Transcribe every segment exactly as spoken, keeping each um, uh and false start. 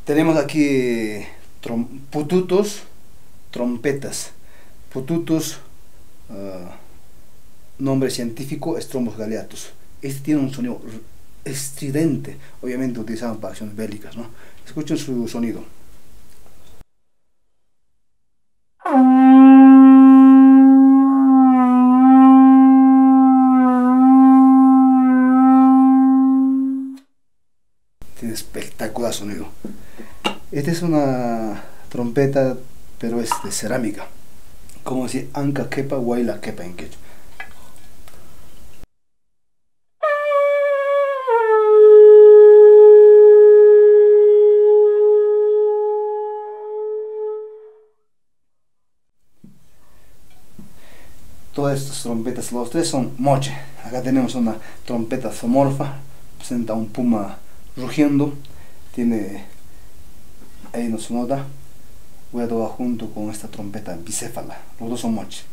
Tenemos aquí trom- pututos, trompetas. Pututos, ah, nombre científico, Strombus galeatus. Este tiene un sonido r- estridente, obviamente utilizado para acciones bélicas, ¿no? Escuchen su sonido. Tiene espectacular sonido. Esta es una trompeta, pero es de cerámica. Como si anca quepa, guayla quepa en quechua. Todas estas trompetas, los tres son moche. Acá tenemos una trompeta zoomorfa, presenta un puma rugiendo, tiene ahí nos nota, Guado va junto con esta trompeta bicéfala, los dos son moche.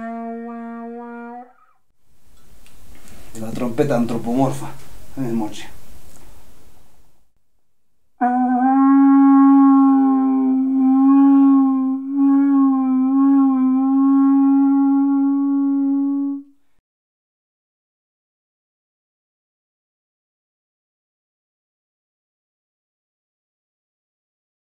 La trompeta antropomorfa, es moche.